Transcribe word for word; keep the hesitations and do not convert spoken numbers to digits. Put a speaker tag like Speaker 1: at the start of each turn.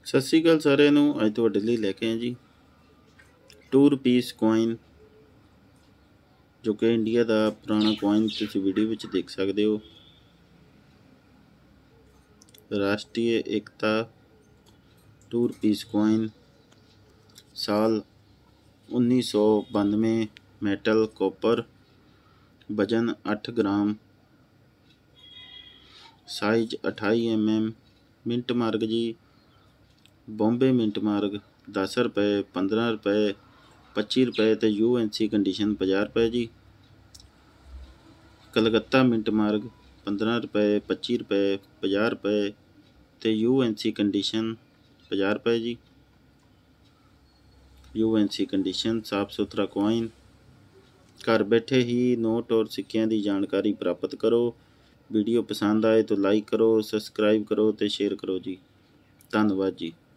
Speaker 1: ਸਤਿ ਸ਼੍ਰੀ ਅਕਾਲ ਸਾਰਿਆਂ ਨੂੰ। ਅੱਜ ਤੁਹਾਡੇ ਲਈ ਲੈ ਕੇ ਆਏ ਜੀ ਟੂ ਰੁਪੀਸ ਕੋਇਨ, ਜੋ ਕਿ ਇੰਡੀਆ ਦਾ ਪੁਰਾਣਾ ਕੋਇਨ ਤੁਸੀਂ ਵੀਡੀਓ ਵਿੱਚ ਦੇਖ ਸਕਦੇ ਹੋ। ਰਾਸ਼ਟਰੀ ਏਕਤਾ ਟੂ ਰੁਪੀਸ ਕੋਇਨ, ਸਾਲ ਉੱਨੀ ਸੌ ਬਾਨਵੇਂ, ਮੈਟਲ ਕੋਪਰ, ਵਜ਼ਨ ਅੱਠ ਗ੍ਰਾਮ, ਸਾਈਜ਼ ਅਠਾਈ ਐਮ ਐਮ, ਮਿੰਟ ਮਾਰਗ ਜੀ ਬੰਬੇ ਮਿੰਟ ਮਾਰਗ दस रुपये, पंद्रह रुपये, पच्ची रुपये तो यू एन सी कंडीशन पचास रुपये जी। कलकत्ता मिंट मार्ग पंद्रह रुपये, पच्ची रुपये, पचास रुपये तो यू एन सी कंडीशन पचास रुपये जी। यू एन सी कंडीशन साफ सुथरा कोइन। घर बैठे ही नोट और सिक्कियां की जानकारी प्राप्त करो। वीडियो पसंद आए तो लाइक करो, सबसक्राइब करो तो शेयर करो जी। धन्यवाद जी।